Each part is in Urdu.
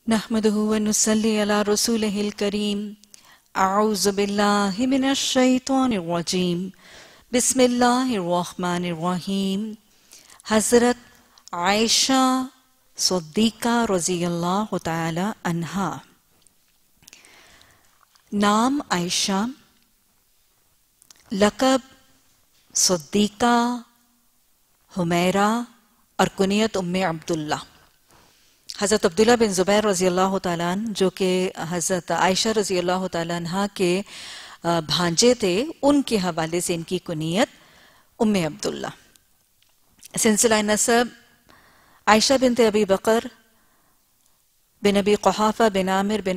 نحمده ونصلي على رسوله الكريم اعوذ بالله من الشیطان الرجیم بسم اللہ الرحمن الرحیم حضرت عائشہ صدیقہ رضی اللہ تعالی عنہا۔ نام عائشہ، لقب صدیقہ، حمیرہ اور کنیت عبداللہ۔ حضرت عبداللہ بن زبیر رضی اللہ تعالیٰ عنہ جو کہ حضرت عائشہ رضی اللہ تعالیٰ عنہ کے بھانجے تھے، ان کے حوالے سے ان کی کنیت عبداللہ۔ سلسلہ نسب عائشہ بنت ابی بکر بن ابی قحافہ بن عامر بن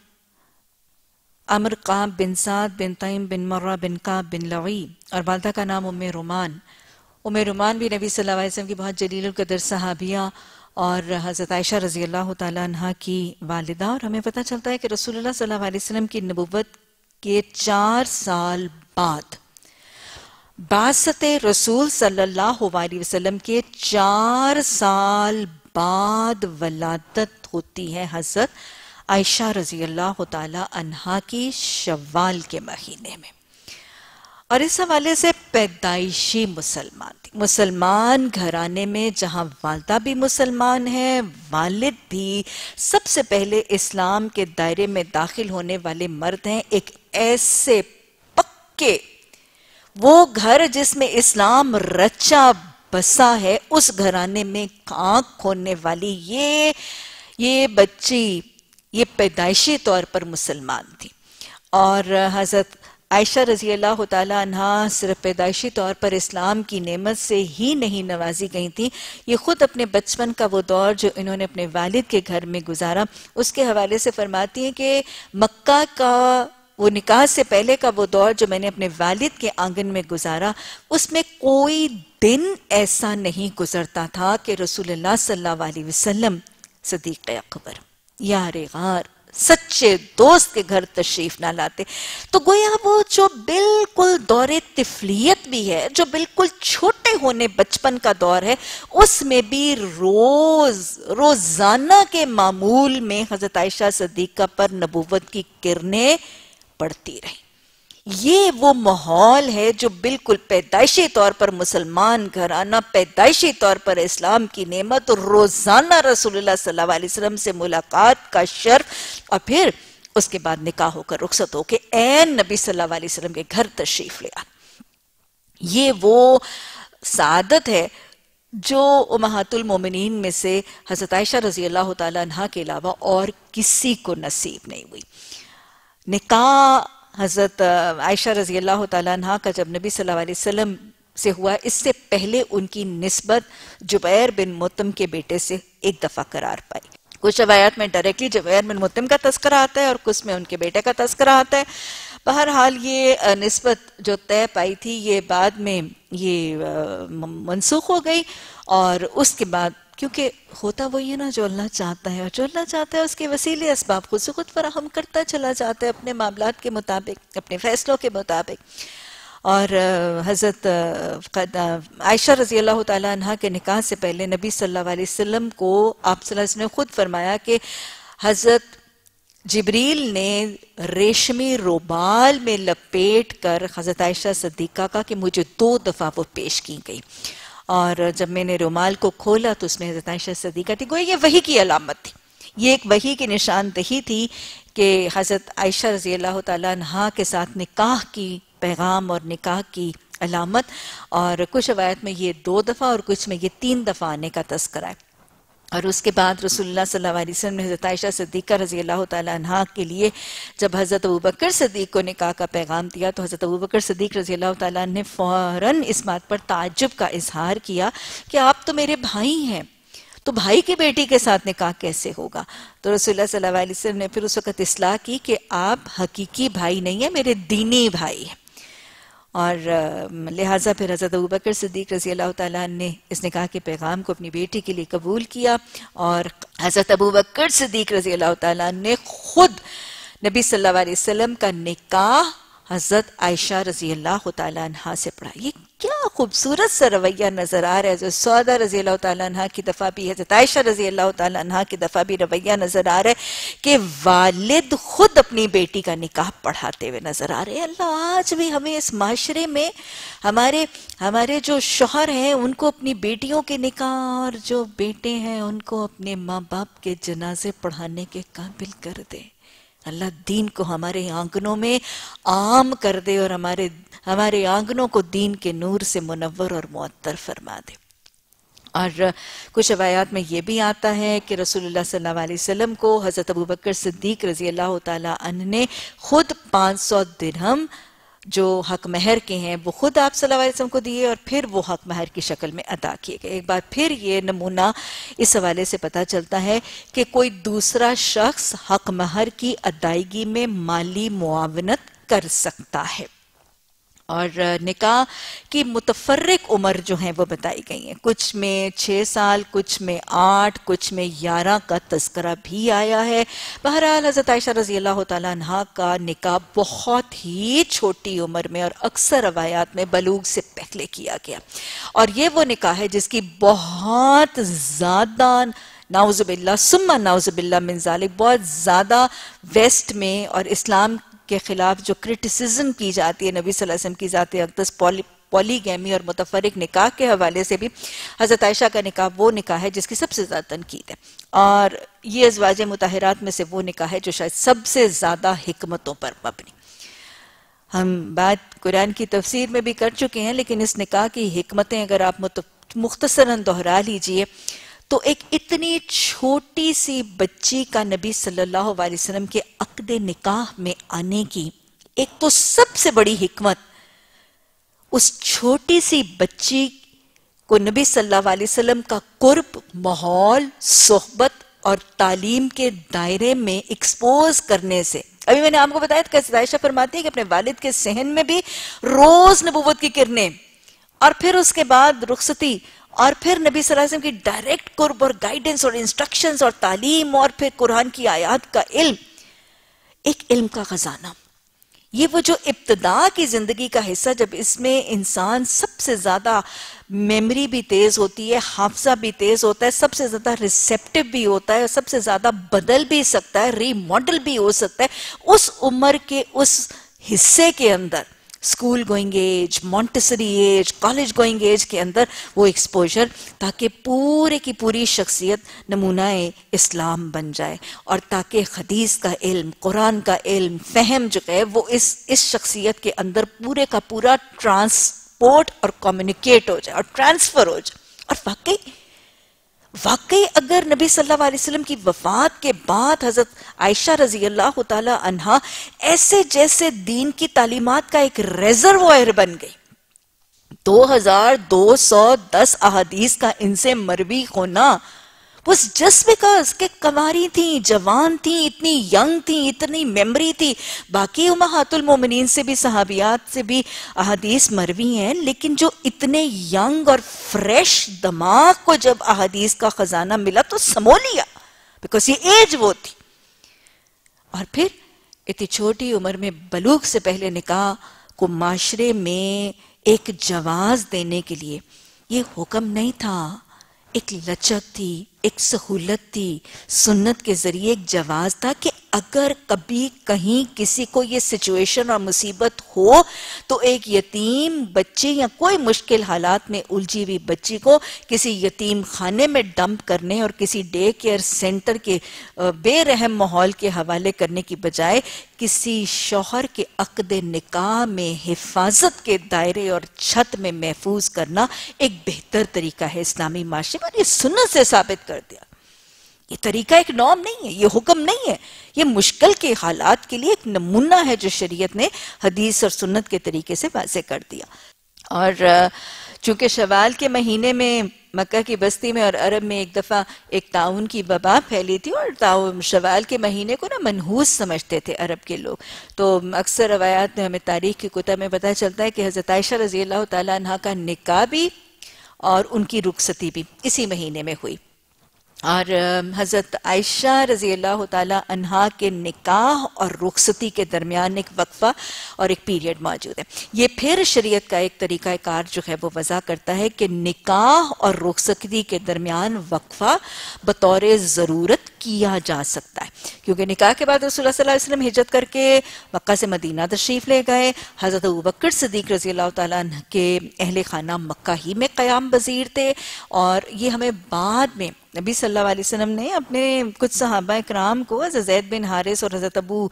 عمر قاب بن سعد بن تیم بن مرہ بن قاب بن لعی، اور والدہ کا نام رومان۔ رومان بھی نبی صلی اللہ علیہ وسلم کی بہت جلیل القدر صحابیہ اور حضرت عائشہ رضی اللہ تعالیٰ عنہ کی والدہ، اور ہمیں پتہ چلتا ہے کہ رسول اللہ صلی اللہ علیہ وسلم کی نبوت کے 4 سال بعد، بعثت رسول صلی اللہ علیہ وسلم کے 4 سال بعد ولادت ہوتی ہے حضرت عائشہ رضی اللہ تعالیٰ عنہ کی شوال کے مہینے میں، اور اس حوالے سے پیدائشی مسلمان تھی۔ مسلمان گھرانے میں جہاں والدہ بھی مسلمان ہے، والد بھی سب سے پہلے اسلام کے دائرے میں داخل ہونے والے مرد ہیں۔ ایک ایسے پکے وہ گھر جس میں اسلام رچا بسا ہے، اس گھرانے میں آنکھ کھولنے والی یہ بچی یہ پیدائشی طور پر مسلمان تھی۔ اور حضرت عائشہ رضی اللہ تعالیٰ عنہ صرف پیدائشی طور پر اسلام کی نعمت سے ہی نہیں نوازی گئی تھی، یہ خود اپنے بچپن کا وہ دور جو انہوں نے اپنے والد کے گھر میں گزارا، اس کے حوالے سے فرماتی ہیں کہ مکہ کا وہ نکاح سے پہلے کا وہ دور جو میں نے اپنے والد کے آنگن میں گزارا، اس میں کوئی دن ایسا نہیں گزرتا تھا کہ رسول اللہ صلی اللہ علیہ وسلم صدیق اکبر، یار غار، سچے دوست کے گھر تشریف نہ لاتے۔ تو گویا وہ جو بالکل دور طفلیت بھی ہے، جو بالکل چھوٹے ہونے بچپن کا دور ہے، اس میں بھی روزانہ کے معمول میں حضرت عائشہ صدیقہ پر نبوت کی کرنیں پڑتی رہی۔ یہ وہ ماحول ہے جو بالکل پیدائشی طور پر مسلمان گھرانہ، پیدائشی طور پر اسلام کی نعمت، اور روزانہ رسول اللہ صلی اللہ علیہ وسلم سے ملاقات کا شرف، اور پھر اس کے بعد نکاح ہو کر رخصت ہو کے عین نبی صلی اللہ علیہ وسلم کے گھر تشریف لے آنا۔ یہ وہ سعادت ہے جو امہات المومنین میں سے حضرت عائشہ رضی اللہ تعالیٰ عنہ کے علاوہ اور کسی کو نصیب نہیں ہوئی۔ نکاح حضرت عائشہ رضی اللہ تعالیٰ عنہ کا جب نبی صلی اللہ علیہ وسلم سے ہوا، اس سے پہلے ان کی نسبت جبیر بن مطعم کے بیٹے سے ایک دفعہ قرار پائی۔ کچھ روایات میں ڈائریکٹلی جبیر بن مطعم کا تذکرہ آتا ہے اور کچھ میں ان کے بیٹے کا تذکرہ آتا ہے۔ بہرحال یہ نسبت جو طے پائی تھی، یہ بعد میں یہ منسوخ ہو گئی، اور اس کے بعد کیونکہ ہوتا وہی ہے نا جو اللہ چاہتا ہے، اور جو اللہ چاہتا ہے اس کے وسیلے اسباب خود سے خود فراہم کرتا چلا جاتا ہے اپنے معاملات کے مطابق، اپنے فیصلوں کے مطابق۔ اور حضرت عائشہ رضی اللہ تعالیٰ عنہ کے نکاح سے پہلے نبی صلی اللہ علیہ وسلم کو آپ صلی اللہ علیہ وسلم نے خود فرمایا کہ حضرت جبریل نے ریشمی رومال میں لپیٹ کر حضرت عائشہ صدیقہ کا کہ مجھے 2 دفعہ وہ پیش کی گئی، اور جب میں نے رومال کو کھولا تو اس میں حضرت عائشہ صدیقہ تھی۔ گویا یہ وحی کی علامت تھی، یہ ایک وحی کی نشاندہی تھی کہ حضرت عائشہ رضی اللہ تعالیٰ عنہ کے ساتھ نکاح کی پیغام اور نکاح کی علامت، اور کچھ روایت میں یہ 2 دفعہ اور کچھ میں یہ 3 دفعہ آنے کا تذکرہ ہے۔ اور اس کے بعد رسول اللہ صلی اللہ علیہ وسلم نے حضرت عائشہ صدیقہ رضی اللہ تعالیٰ عنہ کے لیے جب حضرت ابوبکر صدیق کو نکاح کا پیغام دیا، تو حضرت ابوبکر صدیق رضی اللہ تعالیٰ عنہ نے فوراً اس بات پر تعجب کا اظہار کیا کہ آپ تو میرے بھائی ہیں، تو بھائی کی بیٹی کے ساتھ نکاح کیسے ہوگا؟ تو رسول اللہ صلی اللہ علیہ وسلم نے پھر اس وقت اصلاح کی کہ آپ حقیقی بھائی نہیں ہیں، میرے دینی بھائی ہیں۔ اور لہٰذا پھر حضرت ابوبکر صدیق رضی اللہ تعالیٰ عنہ نے اس نکاح کے پیغام کو اپنی بیٹی کے لیے قبول کیا، اور حضرت ابوبکر صدیق رضی اللہ تعالیٰ عنہ نے خود نبی صلی اللہ علیہ وسلم کا نکاح حضرت عائشہ رضی اللہ تعالیٰ عنہ سے پڑھا. یہ کیا خوبصورت سا رویہ نظر آ رہا ہے. حضرت سعودہ رضی اللہ تعالیٰ عنہ کی دفعہ بھی, حضرت عائشہ رضی اللہ تعالیٰ عنہ کی دفعہ بھی رویہ نظر آ رہا ہے کہ والد خود اپنی بیٹی کا نکاح پڑھاتے ہوئے نظر آ رہے ہیں. اللہ آج بھی ہمیں اس معاشرے میں ہمارے جو شوہر ہیں ان کو اپنی بیٹیوں کے نکاح اور جو بیٹے ہیں ان کو اپنے ماں باپ کے جنازے پڑھانے کے قابل کر دے. اللہ دین کو ہمارے آنگنوں میں عام کر دے اور ہمارے آنگنوں کو دین کے نور سے منور اور معطر فرما دے. اور کچھ روایات میں یہ بھی آتا ہے کہ رسول اللہ صلی اللہ علیہ وسلم کو حضرت ابو بکر صدیق رضی اللہ تعالیٰ عنہ نے خود 500 درہم جو حق مہر کے ہیں وہ خود آپ صلی اللہ علیہ وسلم کو دیے اور پھر وہ حق مہر کی شکل میں ادا کیے گئے. ایک بار پھر یہ نمونہ اس حوالے سے پتہ چلتا ہے کہ کوئی دوسرا شخص حق مہر کی ادائیگی میں مالی معاونت کر سکتا ہے. اور نکاح کی متفرق عمر جو ہیں وہ بتائی گئی ہیں. کچھ میں 6 سال, کچھ میں 8, کچھ میں 11 کا تذکرہ بھی آیا ہے. بہرحال حضرت عائشہ رضی اللہ تعالیٰ عنہ کا نکاح بہت ہی چھوٹی عمر میں اور اکثر روایات میں بلوغ سے پہلے کیا گیا. اور یہ وہ نکاح ہے جس کی بہت زیادہ نعوذ باللہ ثم نعوذ باللہ من ذالک بہت زیادہ ویسٹ میں اور اسلام کے خلاف جو کرٹیسزم کی جاتی ہے نبی صلی اللہ علیہ وسلم کی ذات اقدس پولی گیمی اور متفرق نکاح کے حوالے سے بھی حضرت عائشہ کا نکاح وہ نکاح ہے جس کی سب سے زیادہ تنقید ہے. اور یہ ازواج مطہرات میں سے وہ نکاح ہے جو شاید سب سے زیادہ حکمتوں پر مبنی. ہم بات قرآن کی تفسیر میں بھی کر چکے ہیں لیکن اس نکاح کی حکمتیں اگر آپ مختصراً دہرا لیجئے تو ایک اتنی چھوٹی سی بچی کا نبی صلی اللہ علیہ وسلم کے عقد نکاح میں آنے کی ایک تو سب سے بڑی حکمت, اس چھوٹی سی بچی کو نبی صلی اللہ علیہ وسلم کا قرب, ماحول, صحبت اور تعلیم کے دائرے میں ایکسپوز کرنے سے. ابھی میں نے آپ کو بتایا تھا کہ عائشہ فرماتی ہے کہ اپنے والد کے صحن میں بھی روز نبوت کی کرنیں اور پھر اس کے بعد رخصتی اور پھر نبی صلی اللہ علیہ وسلم کی ڈائریکٹ قرب اور گائیڈنس اور انسٹرکشنز اور تعلیم اور پھر قرآن کی آیات کا علم, ایک علم کا خزانہ. یہ وہ جو ابتدا کی زندگی کا حصہ جب اس میں انسان سب سے زیادہ میموری بھی تیز ہوتی ہے, حافظہ بھی تیز ہوتا ہے, سب سے زیادہ ریسیپٹیو بھی ہوتا ہے, سب سے زیادہ بدل بھی سکتا ہے, ری ماڈل بھی ہو سکتا ہے, اس عمر کے اس حصے کے اندر school going age, Montessori age, college going age کے اندر وہ ایکسپوجر تاکہ پورے کی پوری شخصیت نمونہ اسلام بن جائے اور تاکہ حدیث کا علم, قرآن کا علم, فہم جو ہے وہ اس شخصیت کے اندر پورے کا پورا ٹرانسپورٹ اور کمیونیکیٹ ہو جائے اور ٹرانسفر ہو جائے. اور واقعی اگر نبی صلی اللہ علیہ وسلم کی وفات کے بعد حضرت عائشہ رضی اللہ تعالی عنہا ایسے جیسے دین کی تعلیمات کا ایک ریزروائر بن گئی, 2210 احادیث کا ان سے مروی ہونا بس جس بیکاز کہ کنواری تھیں, جوان تھیں, اتنی ینگ تھیں, اتنی میموری تھی. باقی امہات المومنین سے بھی صحابیات سے بھی احادیث مروی ہیں لیکن جو اتنے ینگ اور فریش دماغ کو جب احادیث کا خزانہ ملا تو سمو لیا بیکاز یہ ایج وہ تھی. اور پھر اتنی چھوٹی عمر میں بلوغ سے پہلے نکاح کو معاشرے میں ایک جواز دینے کے لیے یہ حکم نہیں تھا, ایک لچک تھی, ایک سہولت تھی, سنت کے ذریعے ایک جواز تھا کہ اگر کبھی کہیں کسی کو یہ سچویشن اور مصیبت ہو تو ایک یتیم بچی یا کوئی مشکل حالات میں الجھی ہوئی بچی کو کسی یتیم خانے میں ڈمپ کرنے اور کسی ڈے کیئر سینٹر کے بے رحم ماحول کے حوالے کرنے کی بجائے کسی شوہر کے عقد نکاح میں حفاظت کے دائرے اور چھت میں محفوظ کرنا ایک بہتر طریقہ ہے اسلامی معاشرے میں, اور یہ سنت سے ثابت کر دیا. یہ طریقہ ایک نام نہیں ہے, یہ حکم نہیں ہے, یہ مشکل کے حالات کے لیے ایک نمونہ ہے جو شریعت نے حدیث اور سنت کے طریقے سے واضح کر دیا. اور چونکہ شوال کے مہینے میں مکہ کی بستی میں اور عرب میں ایک دفعہ ایک طاعون کی وبا پھیلی تھی اور شوال کے مہینے کو منحوس سمجھتے تھے عرب کے لوگ, تو اکثر روایات میں ہمیں تاریخ کی کتب میں پتہ چلتا ہے کہ حضرت عائشہ رضی اللہ تعالیٰ عنہ کا نکاح بھی اور ان کی رخصتی بھی اسی مہینے میں ہوئی. اور حضرت عائشہ رضی اللہ تعالی عنہا کے نکاح اور رخصتی کے درمیان ایک وقفہ اور ایک پیریڈ موجود ہے. یہ پھر شریعت کا ایک طریقہ کار جو ہے وہ وضع کرتا ہے کہ نکاح اور رخصتی کے درمیان وقفہ بطور ضرورت کیا جا سکتا ہے، کیونکہ نکاح کے بعد رسول اللہ صلی اللہ علیہ وسلم ہجرت کر کے مکہ سے مدینہ تشریف لے گئے. حضرت ابوبکر صدیق رضی اللہ تعالیٰ عنہ کے اہل خانہ مکہ ہی میں قیام پذیر تھے، اور یہ ہمیں بعد میں نبی صلی اللہ علیہ وسلم نے اپنے کچھ صحابہ اکرام کو، حضرت زید بن حارث اور حضرت ابو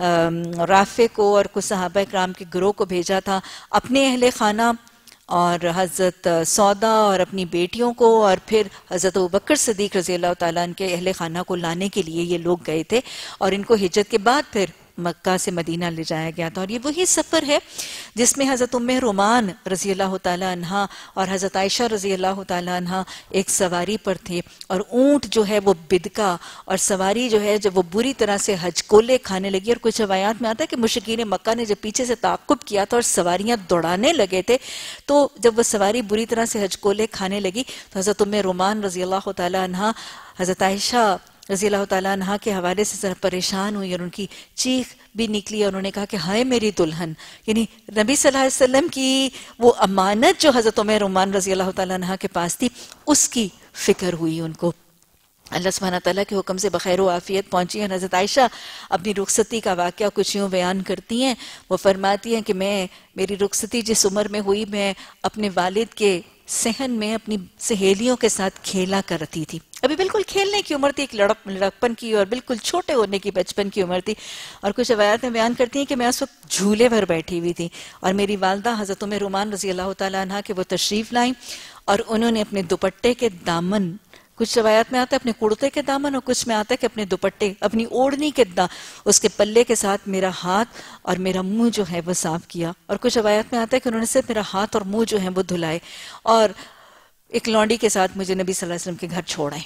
رافع کو اور کچھ صحابہ اکرام کے گروہ کو بھیجا تھا اپنے اہل خانہ، اور حضرت سودا اور اپنی بیٹیوں کو، اور پھر حضرت ابوبکر صدیق رضی اللہ تعالیٰ عنہ کے اہل خانہ کو لانے کے لیے یہ لوگ گئے تھے، اور ان کو ہجرت کے بعد پھر مکہ سے مدینہ لے جایا گیا تھا. اور یہ وہی سفر ہے جس میں حضرت ام رومان رضی اللہ تعالیٰ عنہ اور حضرت عائشہ رضی اللہ تعالیٰ عنہ ایک سواری پر تھے، اور اونٹ جو ہے وہ بدکا، اور سواری جو ہے جب وہ بری طرح سے ہجکولے کھانے لگی، اور کچھ روایات میں آتا ہے کہ مشرکین مکہ نے جب پیچھے سے تعاقب کیا تھا اور سواریاں دوڑانے لگے تھے، تو جب وہ سواری بری طرح سے ہجکولے کھانے لگی تو حضرت ام رومان رضی اللہ تعالیٰ عنہ حضرت عائشہ رضی اللہ تعالیٰ عنہ کے حوالے سے ذرا پریشان ہوئی، اور ان کی چیخ بھی نکلی، اور انہوں نے کہا کہ ہائے میری دلہن، یعنی نبی صلی اللہ علیہ وسلم کی وہ امانت جو حضرت ام رومان رضی اللہ تعالیٰ عنہ کے پاس تھی اس کی فکر ہوئی ان کو. اللہ سبحانہ تعالیٰ کے حکم سے بخیر و عافیت پہنچی ہیں. حضرت عائشہ اپنی رخصتی کا واقعہ کچھ یوں بیان کرتی ہیں، وہ فرماتی ہیں کہ میری رخصتی جس عمر میں ہوئی، میں اپنے والد کے صحن میں اپنی سہیلیوں کے ساتھ کھیلا کرتی تھی. ابھی بالکل کھیلنے کی عمر تھی، ایک لڑکپن کی اور بالکل چھوٹے ہونے کی بچپن کی عمر تھی. اور کچھ روایات میں بیان کرتی ہیں کہ میں اس وقت جھولے پر بیٹھی ہوئی تھی، اور میری والدہ حضرت ام رومان رضی اللہ تعالیٰ عنہ کے وہ تشریف لائیں، اور انہوں نے اپنے دوپٹے کے دامن، کچھ روایت میں آتا ہے اپنے کرتے کے دامن، اور کچھ میں آتا ہے کہ اپنے دوپٹے، اپنی اوڑھنی کے اس کے پلے کے ساتھ میرا ہاتھ اور میرا منہ جو ہے وہ صاف کیا، اور کچھ روایت میں آتا ہے کہ انہوں نے صرف میرا ہاتھ اور منہ جو ہے وہ دھلائے، اور ایک لونڈی کے ساتھ مجھے نبی صلی اللہ علیہ وسلم کے گھر چھوڑائے.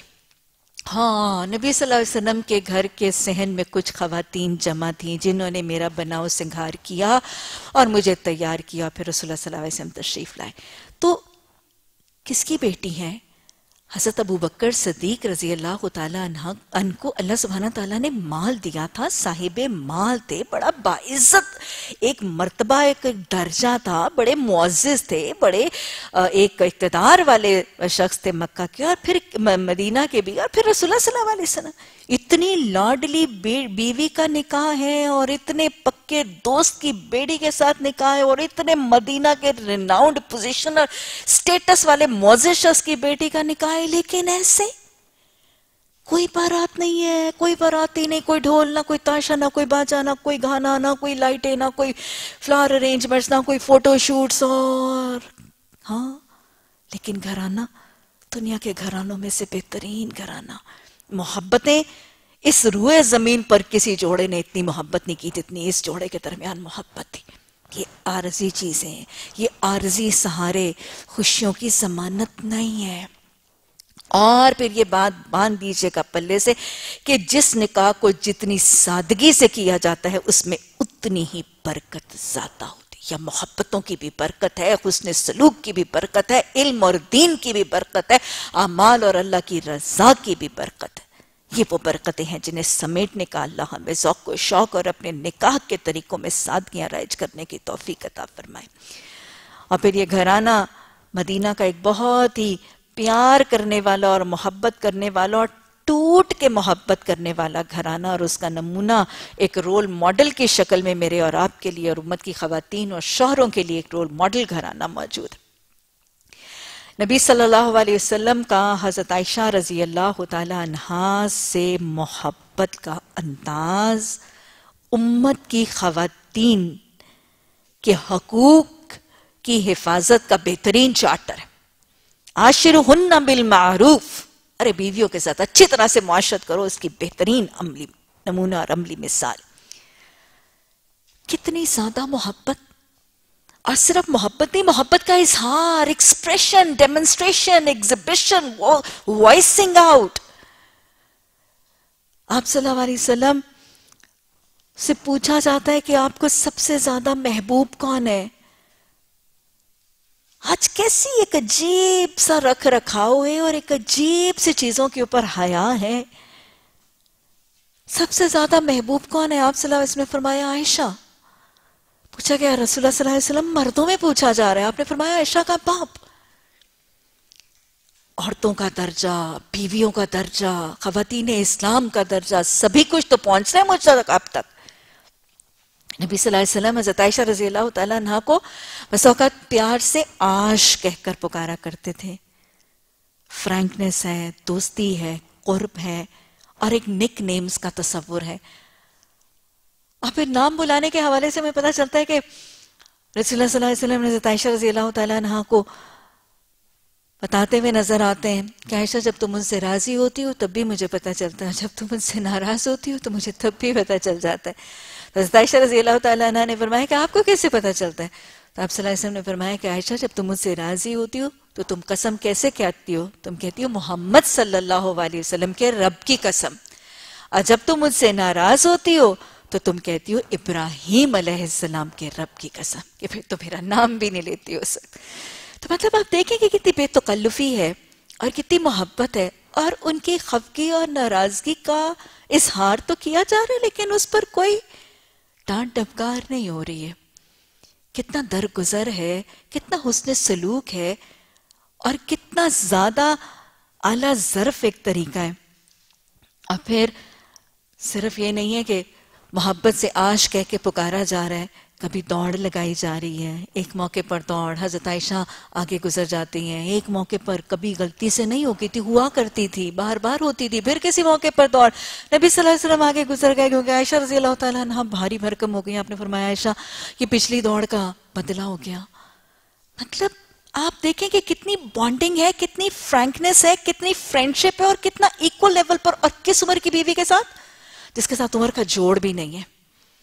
ہاں، نبی صلی اللہ علیہ وسلم کے گھر کے صحن میں کچھ خواتین جمع تھیں جنہوں نے میرا بناؤ سنگھار کیا اور مجھے تیار کیا، پھر رسول اللہ صلی اللہ علیہ وسلم تشریف لائے. تو کس کی بیٹی ہیں؟ حضرت ابوبکر صدیق رضی اللہ تعالیٰ عنہ کو اللہ سبحانہ تعالیٰ نے مال دیا تھا، صاحب مال تھے، بڑا باعزت ایک مرتبہ، ایک درجہ تھا، بڑے معزز تھے، بڑے ایک اقتدار والے شخص تھے مکہ کے اور پھر مدینہ کے بھی، اور پھر رسول اللہ صلی اللہ علیہ وسلم. اتنی لاڈلی بیوی کا نکاح ہے، اور اتنے پکے دوست کی بیٹی کے ساتھ نکاح ہے، اور اتنے مدینہ کے ریناؤنڈ پوزیشن اور سٹیٹس والے معزز شخص کی بیٹی کا نکاح ہے، لیکن ایسے کوئی بارات نہیں ہے، کوئی باراتی نہیں، کوئی ڈھول، نہ کوئی تاشا، نہ کوئی باجا، نہ کوئی گانا، نہ کوئی لائٹیں، نہ کوئی فلاور ارینجمنٹس، نہ کوئی فوٹو شوٹس. اور ہاں، لیکن گھرانہ دنیا کے گھرانوں میں سے بہترین گھرانہ. محبتیں اس روئے زمین پر کسی جوڑے نے اتنی محبت نہیں کی جتنی اس جوڑے کے درمیان محبت تھی. یہ عارضی چیزیں ہیں، یہ عارضی سہارے خوشیوں کی ضمانت نہیں ہے. اور پھر یہ بات باندھ دیجئے گا پلے سے کہ جس نکاح کو جتنی سادگی سے کیا جاتا ہے اس میں اتنی ہی برکت زیادہ ہوتی ہے. یا محبتوں کی بھی برکت ہے، حسن سلوک کی بھی برکت ہے، علم اور دین کی بھی برکت ہے، اعمال اور اللہ کی رضا کی بھی برکت ہے. یہ وہ برکتیں ہیں جنہیں سمیٹنے کا اللہ ہمیں ذوق و شوق اور اپنے نکاح کے طریقوں میں سادگیاں رائج کرنے کی توفیق عطا فرمائے. اور پھر یہ گھرانہ مدینہ کا ایک بہت ہی پیار کرنے والا اور محبت کرنے والا اور ٹوٹ کے محبت کرنے والا گھرانہ، اور اس کا نمونہ ایک رول ماڈل کی شکل میں میرے اور آپ کے لیے اور امت کی خواتین اور شوہروں کے لیے ایک رول ماڈل گھرانہ موجود ہے. نبی صلی اللہ علیہ وسلم کا حضرت عائشہ رضی اللہ تعالی عنہا سے محبت کا انداز امت کی خواتین کے حقوق کی حفاظت کا بہترین چارٹر ہے. عاشرہن بالمعروف، ارے بیویوں کے ساتھ اچھی طرح سے معاشرت کرو، اس کی بہترین عملی نمونہ اور عملی مثال. کتنی زیادہ محبت، اور صرف محبت نہیں، محبت کا اظہار، expression, demonstration, exhibition, voicing out. آپ صلی اللہ علیہ وسلم سے پوچھا جاتا ہے کہ آپ کو سب سے زیادہ محبوب کون ہے؟ آج کیسی ایک عجیب سا رکھ رکھاؤ ہے اور ایک عجیب سی چیزوں کے اوپر حیا ہے. سب سے زیادہ محبوب کون ہے؟ آپ صلی اللہ علیہ وسلم نے فرمایا عائشہ. پوچھا گیا رسول اللہ صلی اللہ علیہ وسلم مردوں میں پوچھا جا رہا ہے، آپ نے فرمایا عائشہ کا باپ. عورتوں کا درجہ، بیویوں کا درجہ، خواتین اسلام کا درجہ، سبھی کچھ تو پہنچ رہے ہیں مجھ تک اب تک. نبی صلی اللہ علیہ وسلم حضرت عائشہ رضی اللہ تعالیٰ عنہ کو بس اوقات پیار سے آش کہہ کر پکارا کرتے تھے. فرینکنس ہے، دوستی ہے، قرب ہے اور ایک نک نیمز کا تصور ہے. اور پھر نام بلانے کے حوالے سے ہمیں پتہ چلتا ہے کہ رسول اللہ صلی اللہ علیہ وسلم نے حضرت عائشہ رضی اللہ تعالیٰ عنہ کو بتاتے ہوئے نظر آتے ہیں کہ عائشہ جب تم مجھ سے راضی ہوتی ہو تب بھی مجھے پتہ چلتا ہے، جب تم مجھ سے ناراض ہوتی ہو تو مجھے تب بھی پتہ چل جاتا ہے. حضرت عائشہ رضی اللہ تعالیٰ عنہ نے فرمایا کہ آپ کو کیسے پتہ چلتا ہے؟ تو آپ صلی اللہ علیہ وسلم نے فرمایا کہ عائشہ جب تم مجھ سے راضی ہوتی ہو تو تم قسم کیسے کہتی ہو؟ تم کہتی ہو محمد صلی اللہ علیہ وسلم کے رب کی قسم. اور جب تم مجھ سے ناراض ہوتی ہو تو تم کہتی ہو ابراہیم علیہ السلام کے رب کی قسم، کہ پھر تو میرا نام بھی نہیں لیتی ہو سکتی. تو مطلب آپ دیکھیں کہ کتنی بے تکلفی ہے اور کتنی محبت ہے، اور ان کی خفگی اور ناراضگی کا اظہار تو کیا جا رہا ہے لیکن اس پر کوئی ڈانٹ ڈپکار نہیں ہو رہی ہے. کتنا درگزر ہے، کتنا حسن سلوک ہے اور کتنا زیادہ اعلیٰ ظرف ایک طریقہ ہے. اور پھر صرف یہ نہیں ہے کہ محبت سے آش کہہ کے پکارا جا رہا ہے، کبھی دوڑ لگائی جا رہی ہے. ایک موقع پر دوڑ، حضرت عائشہ آگے گزر جاتی ہیں. ایک موقع پر کبھی غلطی سے نہیں ہوتی تھی، ہوا کرتی تھی، بار بار ہوتی تھی. پھر کسی موقع پر دوڑ، نبی صلی اللہ علیہ وسلم آگے گزر گئے کیونکہ عائشہ رضی اللہ تعالیٰ عنہ بھاری بھرکم ہو گئی. آپ نے فرمایا عائشہ یہ پچھلی دوڑ کا بدلہ ہو گیا. مطلب آپ دیکھیں کہ کتنی بانڈنگ ہے، کتنی فرینکنس ہے، کتنی فرینڈشپ ہے، اور کتنا ایکول لیول پر. اور کس عمر کی بیوی کے ساتھ؟ جس کے ساتھ عمر کا جوڑ بھی نہیں ہے.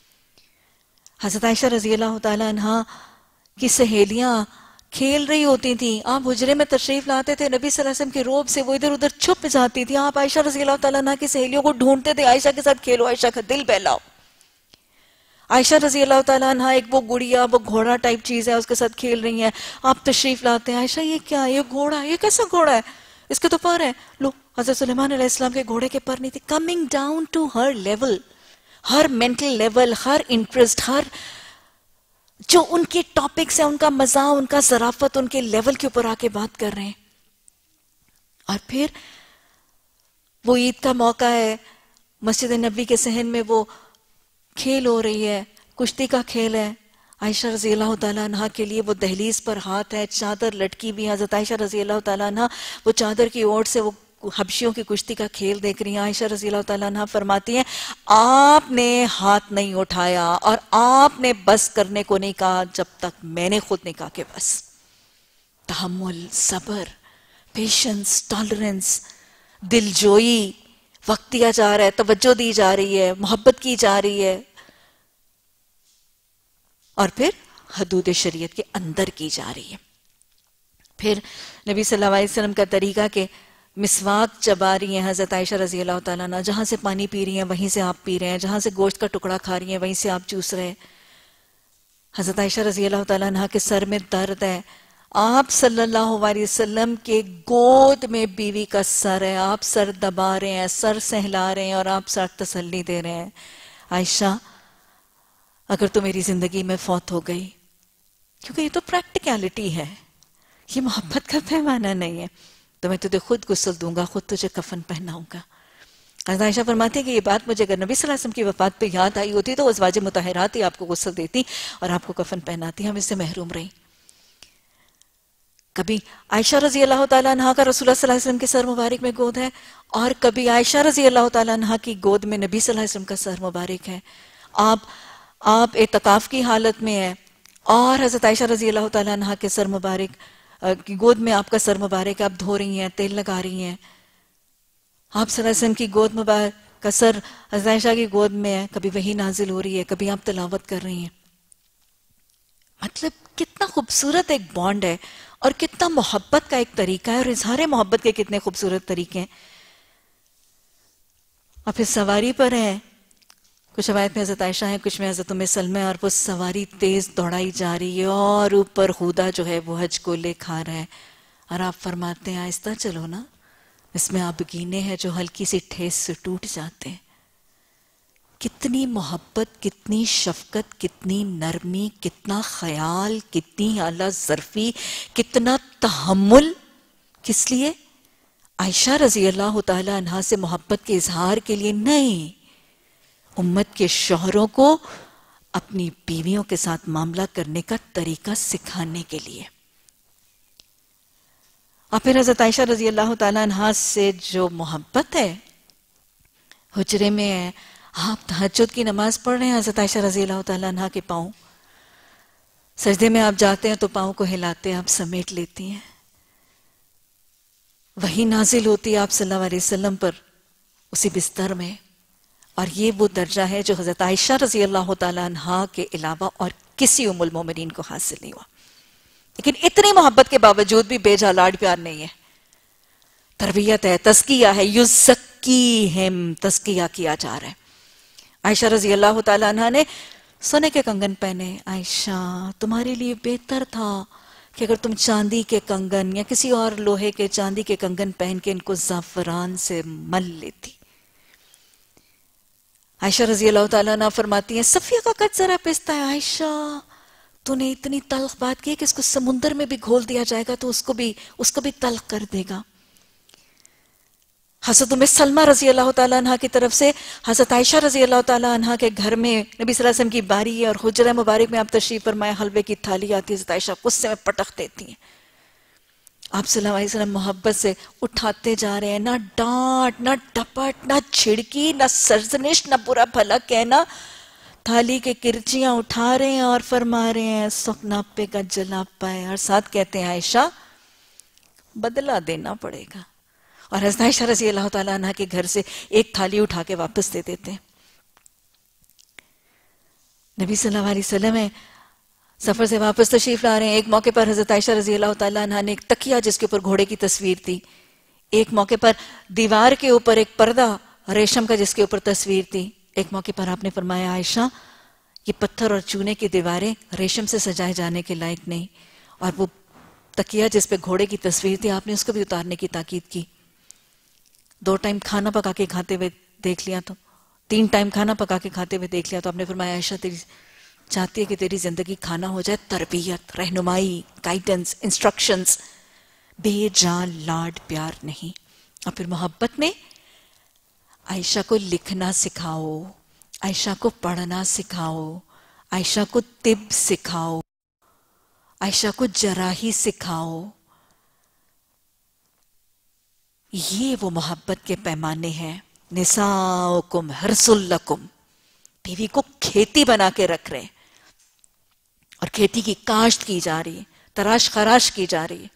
حضرت عائشہ رضی اللہ تعالیٰ عنہ کی سہیلیاں کھیل رہی ہوتی تھیں، آپ حجرے میں تشریف لاتے تھے، نبی صلی اللہ علیہ وسلم کے روب سے وہ ادھر ادھر چھپ جاتی تھی. آپ عائشہ رضی اللہ تعالیٰ عنہ کی سہیلیوں کو ڈھونڈتے تھے، عائشہ کے ساتھ کھیلو، عائشہ کا دل بہلاؤ. عائشہ رضی اللہ تعالیٰ عنہ ایک وہ گڑیا، وہ گھوڑا ٹائپ چیز ہے، اس کے ساتھ کھیل رہی ہیں. آپ تشریف لاتے ہیں، عائشہ یہ کیا ہے؟ یہ گھوڑا، یہ کیسا گھوڑا ہے؟ اس کے تو پر ہے. لو، حضرت سلیمان علیہ السلام کے گھوڑے کے پر نہیں تھے. کمنگ ڈاؤن ٹو ہر لیول، ہر مینٹل لیول، ہر انٹرسٹ، ہر جو ان کے ٹاپکس ہیں، ان کا مزہ، ان کا ظرافت، ان کے لیول کے اوپر آ کے بات کر رہے ہیں. اور پھر وہ عید کا موقع ہے، مسجد نبوی کے صحن میں وہ کھیل ہو رہی ہے، کشتی کا کھیل ہے. عائشہ رضی اللہ تعالیٰ عنہ کے لیے وہ دہلیز پر ہاتھ ہے، چادر لٹکی بھی. حضرت عائشہ رضی اللہ تعالیٰ عنہ وہ چادر کی اوٹ سے وہ حبشیوں کی کشتی کا کھیل دیکھ رہی ہیں. عائشہ رضی اللہ تعالیٰ عنہ فرماتی ہیں آپ نے ہاتھ نہیں اٹھایا اور آپ نے بس کرنے کو نہیں کہا جب تک میں نے خود نہیں کہا کہ بس. تحمل، صبر، پیشنس، ٹالرنس، دل جوئی، وقت دیا جا رہا ہے، توجہ دی جا رہی ہے، محبت کی جا رہی ہے، اور پھر حدود شریعت کے اندر کی جا رہی ہے. پھر نبی صلی اللہ علیہ وسلم کا طریقہ کہ مسواک چبا رہی ہیں حضرت عائشہ رضی اللہ تعالیٰ عنہ، جہاں سے پانی پی رہی ہیں وہیں سے آپ پی رہے ہیں، جہاں سے گوشت کا ٹکڑا کھا رہی ہیں وہیں سے آپ چوس رہے ہیں. حضرت عائشہ رضی اللہ تعالیٰ عنہ کے سر میں درد ہے، آپ صلی اللہ علیہ وسلم کے گود میں بیوی کا سر ہے، آپ سر دبا رہے ہیں، سر سہلا رہے ہیں اور آپ سر تسلی دے رہے ہیں. عائشہ اگر تو میری زندگی میں فوت ہو گئی، کیونکہ یہ تو پریکٹیکلٹی ہے، یہ محبت کا پیمانہ نہیں ہے، تو میں تجھے خود غسل دوں گا، خود تجھے کفن پہناؤں گا. حضرت عائشہ فرماتی ہے کہ یہ بات مجھے اگر نبی صلی اللہ علیہ وسلم کی وفات پہ یاد آئی ہوتی تو ازواج مطہرات ہی آپ کو غسل دیتی اور آپ کو کفن پہناتی. ہم اس سے محروم رہی. کبھی عائشہ رضی اللہ تعالیٰ عنہ کا رسول اللہ صلی اللہ علیہ وسلم کے سر مبارک میں گود ہے، اور کبھی عائشہ رضی اللہ تعالیٰ عنہ کی گود میں نبی صلی اللہ علیہ وسلم کا سر مبارک ہے. آپ اعتکاف کی حالت میں ہیں اور حضرت عائشہ رضی اللہ تعالیٰ عنہ کے سر مبارک کی گود میں آپ کا سر مبارک، آپ دھو رہی ہیں، تیل لگا رہی ہیں. آپ صلی اللہ علیہ وسلم کی گود مبارک کا سر حضرت عائشہ کی گود میں ہے، کبھی وحی نازل ہو رہی ہے، کبھی آپ تلاوت کر رہی ہیں. مطلب کتنا خوبصورت ایک بانڈ ہے اور کتنا محبت کا ایک طریقہ ہے، اور اظہار محبت کے کتنے خوبصورت طریقے ہیں. اور پھر سواری پر ہیں، کچھ روایت میں حضرت عائشہ ہیں، کچھ میں حضرت ام سلمہ، اور وہ سواری تیز دوڑائی جا رہی ہے اور اوپر خدا جو ہے وہ حج کو لے کھا رہا ہے، اور آپ فرماتے ہیں آہستہ چلو نا، اس میں آپ گینے ہیں جو ہلکی سی ٹھیس سے ٹوٹ جاتے ہیں۔ کتنی محبت، کتنی شفقت، کتنی نرمی، کتنا خیال، کتنی اعلیٰ ظرفی، کتنا تحمل، کس لیے؟ عائشہ رضی اللہ تعالی عنہا سے محبت کے اظہار کے لیے نہیں، امت کے شوہروں کو اپنی بیویوں کے ساتھ معاملہ کرنے کا طریقہ سکھانے کے لیے۔ اور پھر حضرت عائشہ رضی اللہ تعالی عنہا سے جو محبت ہے، حجرے میں ہے، آپ تہجد کی نماز پڑھ رہے ہیں، حضرت عائشہ رضی اللہ تعالی عنہا کے پاؤں، سجدے میں آپ جاتے ہیں تو پاؤں کو ہلاتے ہیں، آپ سمیٹ لیتی ہیں، وہی نازل ہوتی ہے آپ صلی اللہ علیہ وسلم پر اسی بستر میں، اور یہ وہ درجہ ہے جو حضرت عائشہ رضی اللہ تعالی عنہا کے علاوہ اور کسی ام المومنین کو حاصل نہیں ہوا۔ لیکن اتنی محبت کے باوجود بھی بے جا لاڈ پیار نہیں ہے، تربیت ہے، تزکیہ ہے، یزکیہم، تزکیہ کیا جا رہا ہے۔ عائشہ رضی اللہ تعالی عنہا نے سونے کے کنگن پہنے، عائشہ تمہارے لیے بہتر تھا کہ اگر تم چاندی کے کنگن یا کسی اور لوہے کے چاندی کے کنگن پہن کے ان کو زعفران سے مل لیتی۔ عائشہ رضی اللہ تعالیٰ عنہ فرماتی ہیں صفیہ کا قد ذرا پستا ہے، عائشہ تو نے اتنی تلخ بات کی کہ اس کو سمندر میں بھی گھول دیا جائے گا تو اس کو بھی تلخ کر دے گا۔ حضرت ام سلمہ رضی اللہ تعالیٰ عنہ کی طرف سے حضرت عائشہ رضی اللہ تعالیٰ عنہ کے گھر میں نبی صلی اللہ علیہ وسلم کی باری ہے اور حجرہ مبارک میں آپ تشریف فرمائے، حلوے کی تھالی آتی ہے، حضرت عائشہ غصے میں پٹخ دیتی ہیں، آپ صلی اللہ علیہ وسلم محبت سے اٹھاتے جا رہے ہیں، نہ ڈانٹ، نہ ڈپٹ، نہ چھڑکی، نہ سرزنش، نہ برا بھلا کہنا، تھالی کے کرچیاں اٹھا رہے ہیں اور فرما رہے ہیں سکناپے کا جلاپا ہے، اور ساتھ کہتے ہیں عائشہ بدلہ دینا پڑے گا، اور حضرت عائشہ رضی اللہ تعالیٰ عنہ کے گھر سے ایک تھالی اٹھا کے واپس دے دیتے ہیں۔ نبی صلی اللہ علیہ وسلم سفر سے واپس تشریف لا رہے ہیں، ایک موقع پر حضرت عائشہ رضی اللہ تعالیٰ عنہ نے ایک تکیہ جس کے اوپر گھوڑے کی تصویر تھی، ایک موقع پر دیوار کے اوپر ایک پردہ ریشم کا جس کے اوپر تصویر تھی، ایک موقع پر آپ نے فرمایا عائشہ یہ پتھر اور چونے کی دیواریں ریشم سے سجائے جانے کے لائق نہیں، اور وہ تکیہ جس پہ گھوڑے کی تصویر تھی آپ نے اس کو بھی اتارنے کی تاکید کی۔ 2 ٹائم کھانا پکا کے کھاتے ہوئے دیکھ لیا تو 3 ٹائم کھانا پکا کے کھاتے ہوئے دیکھ لیا تو آپ نے فرمایا عائشہ تیری چاہتی ہے کہ تیری زندگی کھانا ہو جائے تربیت، رہنمائی، گائیڈنس، انسٹرکشنز، بے جان لاڈ پیار نہیں۔ اور پھر محبت میں عائشہ کو لکھنا سکھاؤ، عائشہ کو پڑھنا سکھاؤ، عائشہ کو طب سکھاؤ، عائشہ کو جراحی سکھاؤ، یہ وہ محبت کے پیمانے ہیں۔ نساؤکم حرث لکم، بیوی کو کھیتی بنا کے رکھ رہے ہیں اور کھیتی کی کاشت کی جا رہی ہے، تراش خراش کی جا رہی ہے،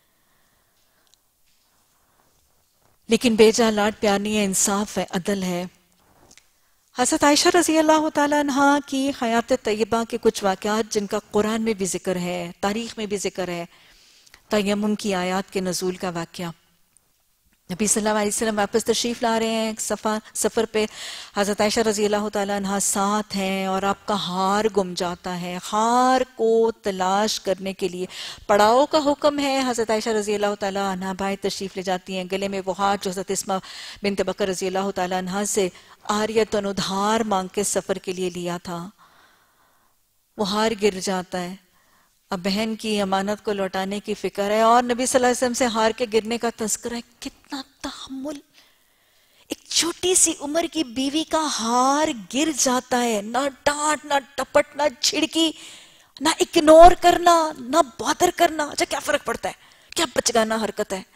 لیکن بیجا لاڈ پیار نہیں ہے، انصاف ہے، عدل ہے۔ حضرت عائشہ رضی اللہ تعالیٰ عنہ کی حیات طیبہ کے کچھ واقعات جن کا قرآن میں بھی ذکر ہے، تاریخ میں بھی ذکر ہے، تیمم کی آیات کے نزول کا واقعہ۔ نبی صلی اللہ علیہ وسلم واپس تشریف لا رہے ہیں سفر پہ، حضرت عائشہ رضی اللہ تعالیٰ عنہ ساتھ ہیں اور آپ کا ہار گم جاتا ہے، ہار کو تلاش کرنے کے لیے پڑاؤ کا حکم ہے، حضرت عائشہ رضی اللہ تعالیٰ عنہ باہر تشریف لے جاتی ہیں، گلے میں وہ ہار جو حضرت اسمہ بنت بکر رضی اللہ تعالیٰ عنہ سے عاریتن ادھار مانگ کے سفر کے لیے لیا تھا، وہ ہار گر جاتا ہے، اب بہن کی امانت کو لوٹانے کی فکر ہے اور نبی صلی اللہ علیہ وسلم سے ہار کے گرنے کا تذکرہ ہے۔ کتنا تحمل، ایک چھوٹی سی عمر کی بیوی کا ہار گر جاتا ہے، نہ ڈانٹ، نہ ٹپٹ، نہ چھڑکی، نہ اگنور کرنا، نہ بادر کرنا، اچھا کیا فرق پڑتا ہے، کیا بچگانا حرکت ہے۔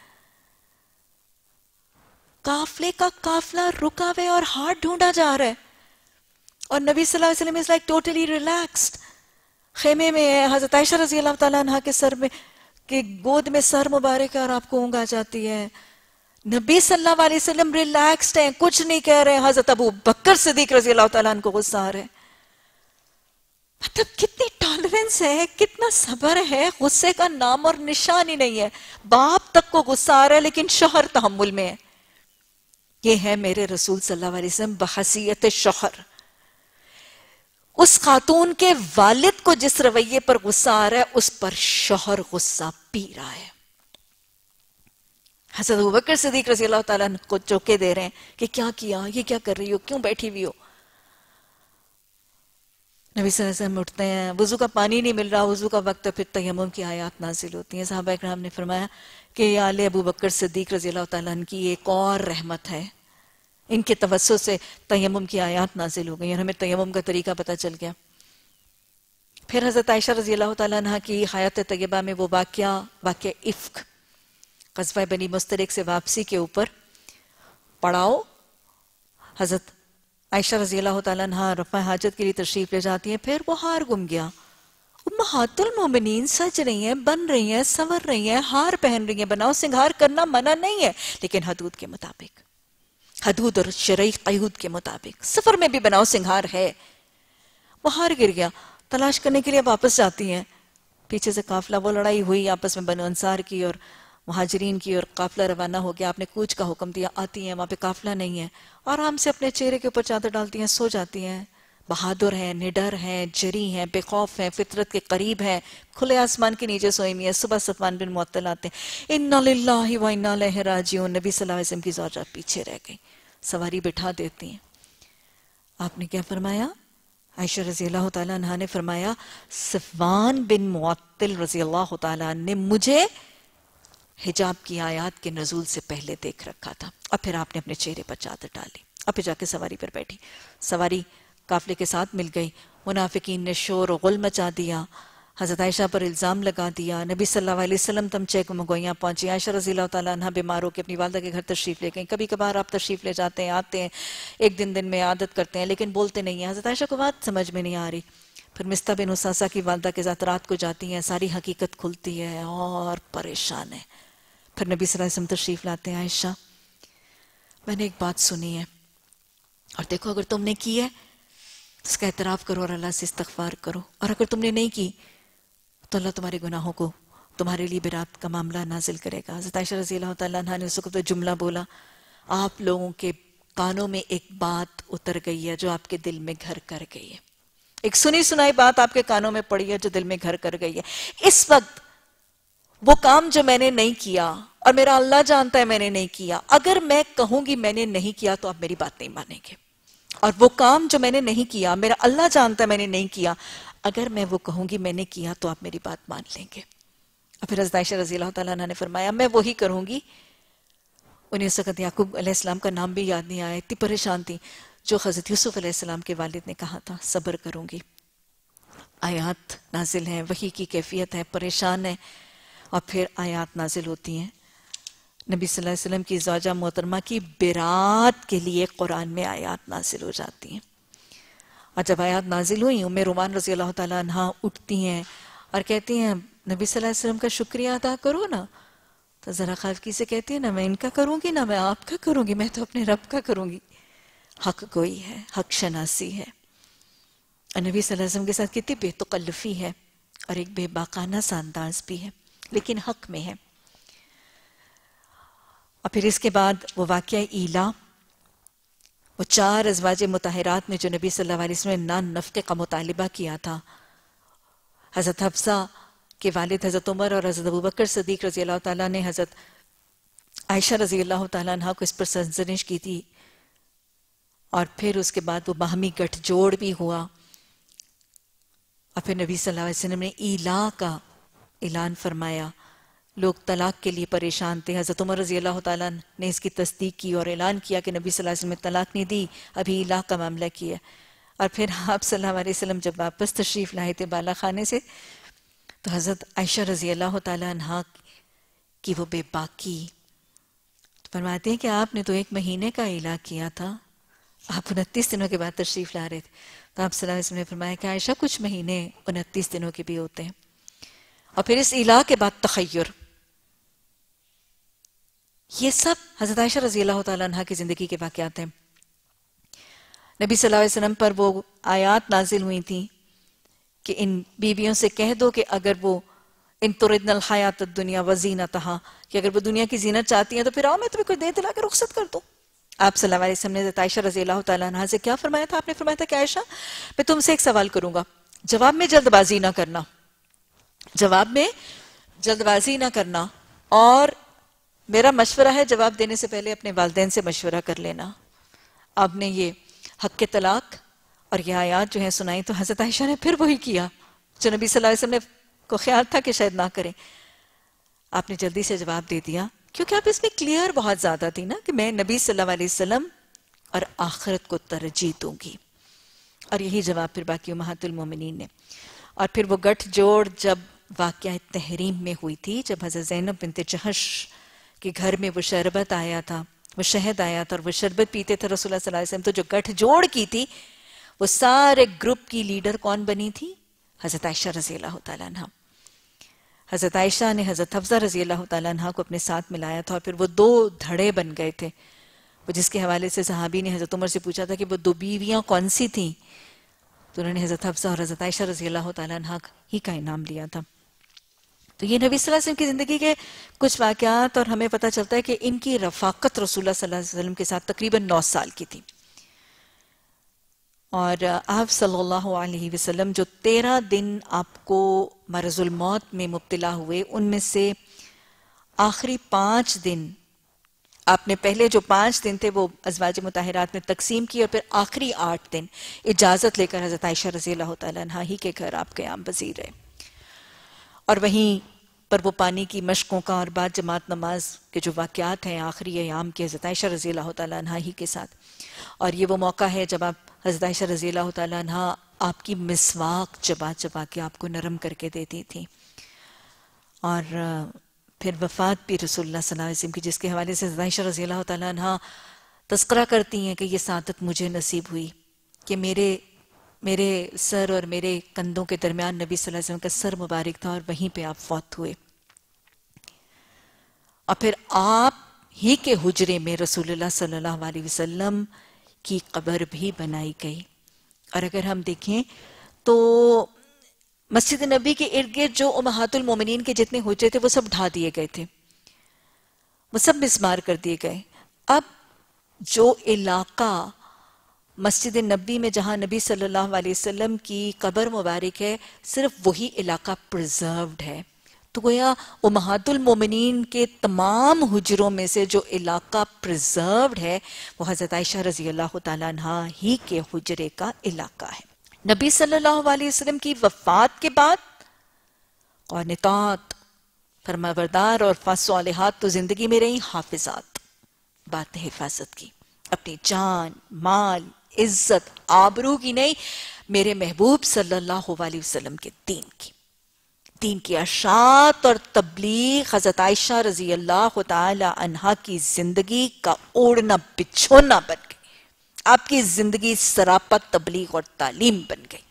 قافلے کا قافلہ رکا ہوئے اور ہار ڈھونڈا جا رہا ہے اور نبی صلی اللہ علیہ وسلم is like totally relaxed، خیمے میں ہے، حضرت عائشہ رضی اللہ تعالیٰ عنہ کے سر میں کہ گود میں سر مبارک ہے اور آپ کو اونگ آ جاتی ہے، نبی صلی اللہ علیہ وسلم ریلیکسڈ ہیں، کچھ نہیں کہہ رہے، حضرت ابو بکر صدیق رضی اللہ تعالیٰ عنہ کو غصہ آ رہا ہے۔ مطلب کتنی ٹالرنس ہے، کتنا صبر ہے، غصے کا نام اور نشان ہی نہیں ہے، باپ تک کو غصہ آ رہا ہے لیکن شوہر تحمل میں ہے۔ یہ ہے میرے رسول صلی اللہ علیہ وسلم بحیثیت شوہر، اس خاتون کے والد کو جس رویے پر غصہ آ رہا ہے اس پر شوہر غصہ پی رہا ہے. حضرت ابوبکر صدیق رضی اللہ تعالیٰ کو چوکے دے رہے ہیں کہ کیا کیا، یہ کیا کر رہی ہو، کیوں بیٹھی ہوئی ہو. نبی صلی اللہ علیہ وسلم اٹھتے ہیں، وضو کا پانی نہیں مل رہا، وضو کا وقت ہے، پھر تیمم کی آیات نازل ہوتی ہیں. صحابہ اکرام نے فرمایا کہ آل ابوبکر صدیق رضی اللہ تعالیٰ عنہ کی ایک اور رحمت ہے، ان کے توسط سے تیمم کی آیات نازل ہو گئی اور ہمیں تیمم کا طریقہ پتہ چل گیا. پھر حضرت عائشہ رضی اللہ تعالیٰ عنہ کی حیات طیبہ میں وہ واقعہ افک، غزوہ بنی مستلق سے واپسی کے اوپر پڑاؤ. حضرت عائشہ رضی اللہ تعالیٰ عنہ رفع حاجت کے لیے تشریف لے جاتی ہیں، پھر وہ ہار گم گیا. امہات المومنین سج رہی ہیں، بن رہی ہیں، سنور رہی ہیں، ہار پہن رہی ہیں. بناؤ سنگھار کرنا منع نہیں ہے، لیکن حدود کے مطابق، حدود اور شرعی قیود کے مطابق. سفر میں بھی بناؤ سنگھار ہے. وہ ہار گر گیا، تلاش کرنے کے لیے واپس جاتی ہیں. پیچھے سے قافلہ، وہ لڑائی ہوئی آپس میں بنو انصار کی اور مہاجرین کی، اور قافلہ روانہ ہو گیا. آپ نے کوچ کا حکم دیا. آتی ہیں، وہاں پہ قافلہ نہیں ہے، آرام سے اپنے چہرے کے اوپر چادر ڈالتی ہیں، سو جاتی ہیں. بہادر ہیں، نڈر ہیں، جری ہیں، بے خوف ہیں، فطرت کے قریب ہیں، کھلے آسمان کے نیچے سوئی ہوئی ہیں. صبح صفوان بن معطل آتے ہیں، انا للہ و انا الیہ راجعون. نبی صلی اللہ علیہ وسلم کی زوجہ پیچھے رہ گئی، سواری بٹھا دیتی ہیں. آپ نے کیا فرمایا؟ عائشہ رضی اللہ تعالیٰ عنہ نے فرمایا صفوان بن معطل رضی اللہ تعالیٰ عنہ نے مجھے حجاب کی آیات کے نزول سے پہلے دیکھ رکھا تھا. اور پھر آپ نے اپنے چہرے پر چادر ڈالی، اب پھر جا کے سواری پر بیٹھی. سواری قافلے کے ساتھ مل گئی. منافقین نے شور و غل مچا دیا، حضرت عائشہ پر الزام لگا دیا. نبی صلی اللہ علیہ وسلم تمچے کو مگویاں پہنچی. عائشہ رضی اللہ تعالیٰ عنہ بیمار ہو کے اپنی والدہ کے گھر تشریف لے گئیں. کبھی کبھار آپ تشریف لے جاتے ہیں، آتے ہیں، ایک دن میں عادت کرتے ہیں، لیکن بولتے نہیں ہیں. حضرت عائشہ کو بات سمجھ میں نہیں آ رہی. پھر مستہ بن اساسہ کی والدہ کے ساتھ رات کو جاتی ہیں، ساری حقیقت کھلتی ہے اور پریشان ہے. پھر نبی صلی اللہ علیہ وسلم تشریف لاتے ہیں. عائشہ، میں نے ایک بات سنی ہے، اور دیکھو اگر تم نے کی ہے تو اس کا اعتراف کرو اور اللہ سے استغفار کرو، اور اگر تم نے نہیں کی تو اللہ تمہارے گناہوں کو تمہارے لیے برات کا معاملہ نازل کرے گا. حضرت عائشہ رضی اللہ تعالیٰ عنہ نے اس وقت جملہ بولا، آپ لوگوں کے کانوں میں ایک بات اتر گئی ہے جو آپ کے دل میں گھر کر گئی ہے. ایک سنی سنائی بات آپ کے کانوں میں پڑی ہے جو دل میں گھر کر گئی ہے. اس وقت وہ کام جو میں نے نہیں کیا، اور میرا اللہ جانتا ہے میں نے نہیں کیا، اگر میں کہوں گی میں نے نہیں کیا تو آپ میری بات نہیں مانیں گے. اور وہ کام جو میں نے نہیں کیا، میرا اللہ جانتا ہے میں نے نہیں کیا، اگر میں وہ کہوں گی میں نے کیا تو آپ میری بات مان لیں گے. اور پھر حضرت عائشہ رضی اللہ تعالیٰ عنہ نے فرمایا میں وہی کروں گی. انہیں اس وقت یعقوب علیہ السلام کا نام بھی یاد نہیں آیا، اتنی پریشان تھی، جو حضرت یوسف علیہ السلام کے والد نے کہا تھا صبر کروں گی. آیات نازل ہیں، وحی کی کیفیت ہے، پریشان ہے. اور پھر آیات نازل ہوتی ہیں نبی صلی اللہ علیہ وسلم کی زوجہ محترمہ کی برات کے لیے. قرآن میں آیات نازل ہو جاتی ہیں. اور جب آیات نازل ہوئی، ام رومان رضی اللہ تعالیٰ عنہ اٹھتی ہیں اور کہتی ہیں نبی صلی اللہ علیہ وسلم کا شکریہ ادا کرو نا. تو ذرا خافقی سے کہتی ہے نہ میں ان کا کروں گی نہ میں آپ کا کروں گی، میں تو اپنے رب کا کروں گی. حق گوئی ہے، حق شناسی ہے. اور نبی صلی اللہ علیہ وسلم کے ساتھ کتنی بے تکلفی ہے اور ایک بے باقانہ سا انداز بھی ہے، لیکن حق میں ہے. اور پھر اس کے بعد وہ واقعہ ایلا، وہ 4 ازواج مطہرات میں جو نبی صلی اللہ علیہ وسلم نے نان نفقے کا مطالبہ کیا تھا. حضرت حفصہ کے والد حضرت عمر اور حضرت ابوبکر صدیق رضی اللہ تعالیٰ نے حضرت عائشہ رضی اللہ تعالیٰ عنہ کو اس پر سرزنش کی تھی. اور پھر اس کے بعد وہ باہمی گٹھ جوڑ بھی ہوا. اور پھر نبی صلی اللہ علیہ وسلم نے ایلا کا اعلان فرمایا. لوگ طلاق کے لیے پریشان تھے. حضرت عمر رضی اللہ تعالیٰ نے اس کی تصدیق کی اور اعلان کیا کہ نبی صلی اللہ علیہ وسلم نے طلاق نہیں دی، ابھی ایلا کا معاملہ کیا. اور پھر آپ صلی اللہ علیہ وسلم جب واپس تشریف لائے تھے بالا خانے سے، تو حضرت عائشہ رضی اللہ تعالیٰ عنہ کی وہ بے باکی فرماتے ہیں کہ آپ نے تو 1 مہینے کا ایلا کیا تھا، آپ 29 دنوں کے بعد تشریف لا رہے تھے. تو آپ صلی اللہ علیہ وسلم نے فرمایا کہ عائشہ کچھ مہینے 29 دنوں کے بھی ہوتے ہیں. اور پھر اس ایلا کے بعد تخیر، یہ سب حضرت عائشہ رضی اللہ تعالیٰ عنہ کی زندگی کے واقعات ہیں. نبی صلی اللہ علیہ وسلم پر وہ آیات نازل ہوئی تھیں کہ ان بیویوں سے کہہ دو کہ اگر وہ ان تردن الحیات الدنیا وزینتہا، کہ اگر وہ دنیا کی زینت چاہتی ہیں تو پھر آؤ میں تمہیں کوئی دے دلا کے رخصت کر دوں. آپ صلی اللہ علیہ وسلم نے حضرت عائشہ رضی اللہ تعالیٰ عنہ سے کیا فرمایا تھا؟ آپ نے فرمایا تھا کہ عائشہ میں تم سے ایک سوال کروں گا، جواب میں جلد بازی نہ کرنا، جواب میں جلد بازی نہ کرنا، اور میرا مشورہ ہے جواب دینے سے پہلے اپنے والدین سے مشورہ کر لینا۔ آپ نے یہ حق کے طلاق اور یہ آیات جو ہیں سنائی تو حضرت عائشہ نے پھر وہی کیا جو نبی صلی اللہ علیہ وسلم کو خیال تھا کہ شاید نہ کریں۔ آپ نے جلدی سے جواب دے دیا کیونکہ آپ اس میں کلیئر بہت زیادہ تھی نا کہ میں نبی صلی اللہ علیہ وسلم اور آخرت کو ترجیح دوں گی، اور یہی جواب پھر باقی امہات المومنین نے۔ اور پھر وہ گٹھ جوڑ جب واقعہ تحریم میں ہوئی تھی، جب حضرت زینب بنت جہش کے گھر میں وہ شربت آیا تھا، وہ شہد آیا تھا اور وہ شربت پیتے تھے رسول اللہ صلی اللہ علیہ وسلم، تو جو گٹھ جوڑ کی تھی وہ سارے گروپ کی لیڈر کون بنی تھی؟ حضرت عائشہ رضی اللہ تعالیٰ عنہ۔ حضرت عائشہ نے حضرت حفصہ رضی اللہ تعالیٰ عنہ کو اپنے ساتھ ملایا تھا، اور پھر وہ 2 دھڑے بن گئے تھے، وہ جس کے حوالے سے صحابی نے حضرت عمر سے پوچھا تھا کہ وہ 2 بیویاں کون سی تھیں، تو انہوں نے حضرت حفصہ اور حضرت عائشہ رضی اللہ تعالیٰ عنہ ہی کا انعام لیا تھا۔ تو یہ نبی صلی اللہ علیہ وسلم کی زندگی کے کچھ واقعات، اور ہمیں پتہ چلتا ہے کہ ان کی رفاقت رسول اللہ صلی اللہ علیہ وسلم کے ساتھ تقریباً 9 سال کی تھی، اور آپ صلی اللہ علیہ وسلم جو 13 دن آپ کو مرض الموت میں مبتلا ہوئے، ان میں سے آخری 5 دن آپ نے پہلے جو 5 دن تھے وہ ازواج مطہرات میں تقسیم کی، اور پھر آخری 8 دن اجازت لے کر حضرت عائشہ رضی اللہ تعالیٰ عنہ ہی کے گھر آپ قیام پذیر رہے، اور وہیں پر وہ پانی کی مشقوں کا اور بعد جماعت نماز کے جو واقعات ہیں آخری ایام کے حضرت عائشہ رضی اللہ تعالیٰ عنہ ہی کے ساتھ۔ اور یہ وہ موقع ہے جب آپ حضرت عائشہ رضی اللہ تعالیٰ عنہ آپ کی مسواک چبا چبا کے آپ کو نرم کر کے دیتی تھی، اور پھر وفات بھی رسول اللہ صلی اللہ علیہ وسلم کی، جس کے حوالے سے حضرت عائشہ رضی اللہ تعالیٰ عنہ تذکرہ کرتی ہیں کہ یہ سعادت مجھے نصیب ہوئی کہ میرے سر اور میرے کندھوں کے درمیان نبی صلی اللہ علیہ وسلم کا سر مبارک تھا، اور وہیں پہ آپ فوت ہوئے، اور پھر آپ ہی کے حجرے میں رسول اللہ صلی اللہ علیہ وسلم کی قبر بھی بنائی گئی۔ اور اگر ہم دیکھیں تو مسجد نبی کے ارد گرد جو امہات المومنین کے جتنے حجرے تھے وہ سب ڈھا دیے گئے تھے، وہ سب مسمار کر دیے گئے۔ اب جو علاقہ مسجد نبی میں جہاں نبی صلی اللہ علیہ وسلم کی قبر مبارک ہے، صرف وہی علاقہ پرزروڈ ہے، تو گویا امہات المومنین کے تمام حجروں میں سے جو علاقہ پرزروڈ ہے وہ حضرت عائشہ رضی اللہ تعالیٰ عنہ ہی کے حجرے کا علاقہ ہے۔ نبی صلی اللہ علیہ وسلم کی وفات کے بعد قانتات، فرمانبردار اور فاصالحات تو زندگی میں رہی، حافظات، بات حفاظت کی، اپنی جان، مال، عزت، آبرو کی نہیں، میرے محبوب صلی اللہ علیہ وسلم کے دین کی اشاعت اور تبلیغ حضرت عائشہ رضی اللہ تعالی عنہا کی زندگی کا اوڑھنا بچھونا بن گئی، آپ کی زندگی سراپا تبلیغ اور تعلیم بن گئی۔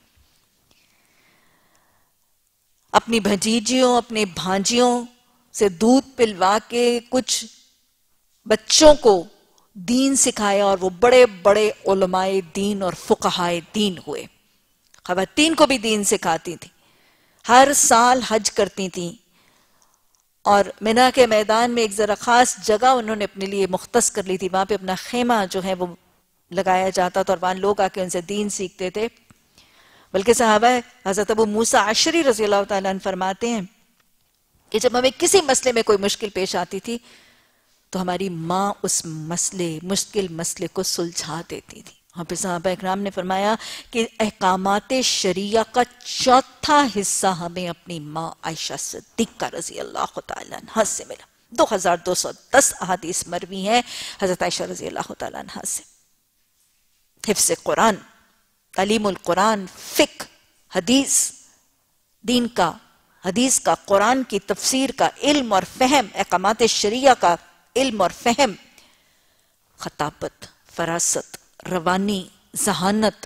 اپنی بھتیجیوں، اپنے بھانجیوں سے دودھ پلوا کے کچھ بچوں کو دین سکھایا، اور وہ بڑے بڑے علماء دین اور فقہاء دین ہوئے، خواتین کو بھی دین سکھاتی تھیں، ہر سال حج کرتی تھیں، اور منا کے میدان میں ایک ذرا خاص جگہ انہوں نے اپنے لیے مختص کر لی تھی، وہاں پہ اپنا خیمہ جو ہے وہ لگایا جاتا تھا، اور وہاں لوگ آ کے ان سے دین سیکھتے تھے۔ بلکہ صحابہ حضرت ابو موسیٰ عشری رضی اللہ تعالیٰ عنہ فرماتے ہیں کہ جب ہمیں کسی مسئلے میں کوئی مشکل پیش آتی تھی تو ہماری ماں اس مشکل مسئلے کو سلجھا دیتی تھی۔ اور پھر صحابہ اکرام نے فرمایا کہ احکامات شریعہ کا 4تھا حصہ ہمیں اپنی ماں عائشہ صدیقہ رضی اللہ تعالیٰ عنہ سے ملا۔ 2210 احادیث مروی ہیں حضرت عائشہ رضی اللہ تعالیٰ عنہ سے، حفظ قرآن، تعلیم القرآن، فقہ، حدیث، دین کا، حدیث کا، قرآن کی تفسیر کا علم اور فہم، احکامات شریعہ کا علم اور فہم، خطابت، فراست، روانی، ذہانت،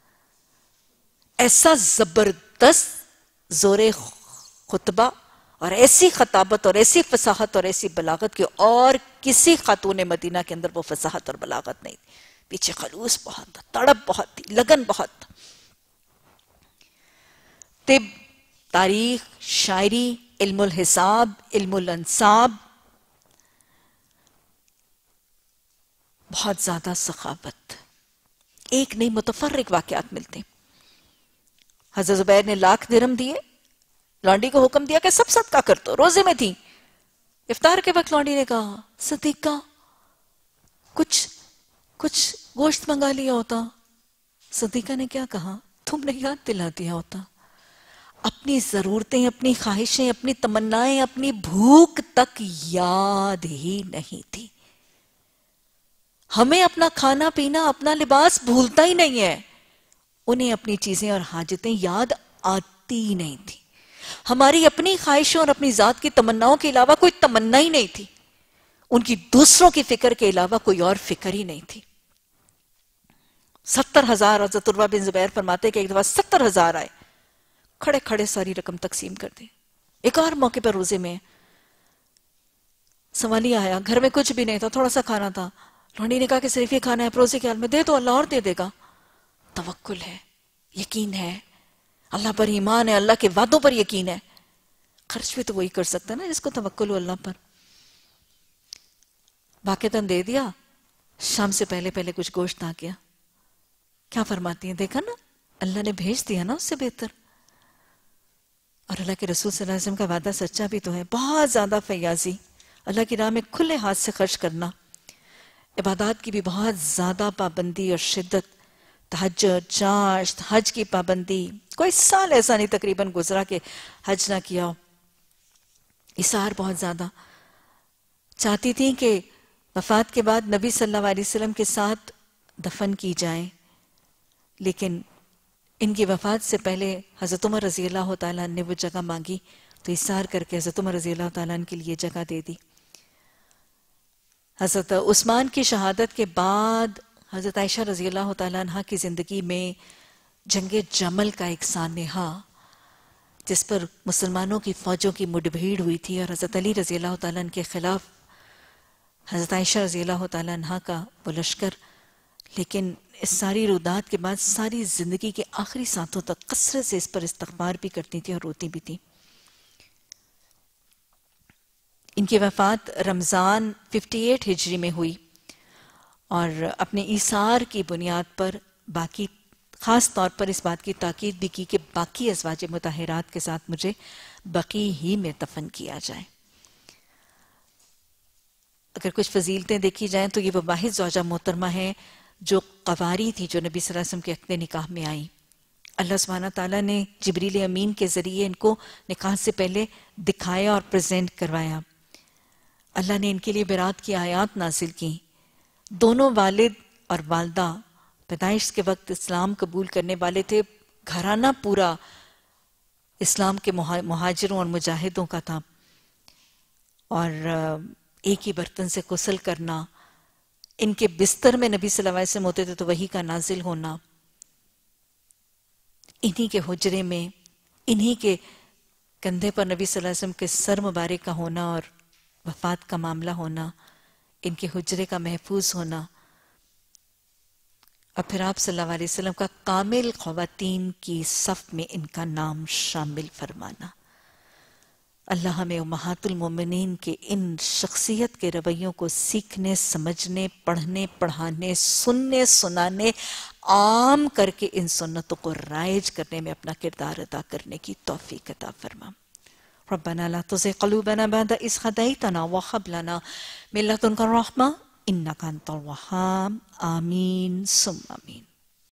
ایسا زبردست زور خطبہ اور ایسی خطابت اور ایسی فصاحت اور ایسی بلاغت کہ اور کسی خاتون مدینہ کے اندر وہ فصاحت اور بلاغت نہیں تھی۔ پیچھے خلوص بہت تھا، تڑپ بہت تھی، لگن بہت تھا۔ طب، تاریخ، شاعری، علم الحساب، علم الانساب، بہت زیادہ سخاوت. ایک نہیں متفرق واقعات ملتے. حضرت زبیر نے 1,00,000 درہم دیے, لونڈی کو حکم دیا کہ سب صدقہ کر دو, روزے میں تھی. افطار کے وقت لونڈی نے کہا صدیقہ کچھ گوشت منگا لیا ہوتا. صدیقہ نے کیا کہا, تم نے یاد دلا دیا ہوتا. اپنی ضرورتیں, اپنی خواہشیں, اپنی تمنائیں, اپنی بھوک تک یاد ہی نہیں تھی. ہمیں اپنا کھانا پینا, اپنا لباس بھولتا ہی نہیں ہے. انہیں اپنی چیزیں اور حاجتیں یاد آتی ہی نہیں تھی. ہماری اپنی خواہشوں اور اپنی ذات کی تمناؤں کے علاوہ کوئی تمنا ہی نہیں تھی. ان کی دوسروں کی فکر کے علاوہ کوئی اور فکر ہی نہیں تھی. 70,000 حضرت عروہ بن زبیر فرماتے کہ ایک دفعہ 70,000 آئے, کھڑے کھڑے ساری رقم تقسیم کر دیں. ایک اور موقع پر روزے میں سوالی آیا, گھر میں کچھ بھی نہیں تھا, تھوڑا سا کھانا تھا. لونڈی نے کہا کہ صرف یہ کھانا ہے, پروزے کے حال میں دے دو, اللہ اور دے دے گا. توکل ہے, یقین ہے, اللہ پر ایمان ہے, اللہ کے وعدوں پر یقین ہے. خرچ بھی تو وہی کر سکتا ہے نا جس کو توکل ہو اللہ پر. باقیتاً دے دیا. شام سے پہلے کچھ گوشت آ گیا. کیا فرماتی ہیں, دیکھا نا اللہ نے بھیج دیا نا اس سے بہتر. اور اللہ کے رسول صلی اللہ علیہ وسلم کا وعدہ سچا بھی تو ہے. بہت زیادہ فیاضی, اللہ کی راہ میں کھلے ہاتھ سے خرچ کرنا. عبادات کی بھی بہت زیادہ پابندی اور شدت, تہجد, چاشت, حج کی پابندی. کوئی سال ایسا نہیں تقریباً گزرا کہ حج نہ کیا ہو. اثار بہت زیادہ. چاہتی تھیں کہ وفات کے بعد نبی صلی اللہ علیہ وسلم کے ساتھ دفن کی جائیں, لیکن ان کی وفات سے پہلے حضرت عمر رضی اللہ تعالیٰ نے وہ جگہ مانگی تو اصرار کر کے حضرت عمر رضی اللہ تعالیٰ کے لیے جگہ دے دی. حضرت عثمان کی شہادت کے بعد حضرت عائشہ رضی اللہ تعالیٰ عنہ کی زندگی میں جنگ جمل کا ایک سانحہ, جس پر مسلمانوں کی فوجوں کی مڈ بھیڑ ہوئی تھی, اور حضرت علی رضی اللہ تعالیٰ عنہ کے خلاف حضرت عائشہ رضی اللہ تعالیٰ عنہ کا وہ لشکر. لیکن اس ساری رودات کے بعد ساری زندگی کے آخری سانتوں تک کثرت سے اس پر استغفار بھی کرتی تھی اور روتی بھی تھی. ان کی وفات رمضان 58 ہجری میں ہوئی, اور اپنے ایثار کی بنیاد پر باقی خاص طور پر اس بات کی تاکید بھی کی کہ باقی ازواج مطہرات کے ساتھ مجھے بقیع ہی میں دفن کیا جائے. اگر کچھ فضیلتیں دیکھی جائیں تو یہ وہ واحد زوجہ محترمہ ہیں جو قواری تھی, جو نبی صلی اللہ علیہ وسلم کے عقد نکاح میں آئیں. اللہ سبحانہ تعالیٰ نے جبریل امین کے ذریعے ان کو نکاح سے پہلے دکھایا اور پریزنٹ کروایا. اللہ نے ان کے لیے برات کی آیات نازل کی. دونوں والد اور والدہ پیدائش کے وقت اسلام قبول کرنے والے تھے. گھرانہ پورا اسلام کے مہاجروں اور مجاہدوں کا تھا. اور ایک ہی برتن سے غسل کرنا, ان کے بستر میں نبی صلی اللہ علیہ وسلم ہوتے تھے تو وحی کا نازل ہونا, انہی کے حجرے میں انہی کے کندھے پر نبی صلی اللہ علیہ وسلم کے سر مبارک کا ہونا اور وفات کا معاملہ ہونا, ان کے حجرے کا محفوظ ہونا, اور پھر آپ صلی اللہ علیہ وسلم کا کامل خواتین کی صف میں ان کا نام شامل فرمانا. اللہ ہمیں امہات المومنین کے ان شخصیت کے رویوں کو سیکھنے, سمجھنے, پڑھنے, پڑھانے, سننے, سنانے, عام کر کے ان سنتوں کو رائج کرنے میں اپنا کردار ادا کرنے کی توفیق عطا فرما. ربنا لا تزغ قلوبنا بعد إذ هديتنا وهب لنا من لدنك الرحمة إنك أنت الوهاب. آمين ثم آمين.